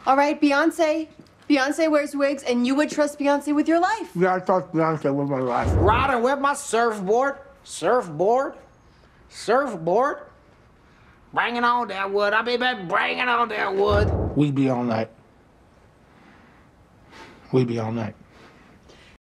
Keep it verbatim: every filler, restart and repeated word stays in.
All right, Beyonce. Beyonce wears wigs, and you would trust Beyonce with your life. Yeah, I trust Beyonce with my life. Riding with my surfboard, surfboard, surfboard. Bringing on that wood. I be bringing on that wood. We be all night. We be all night.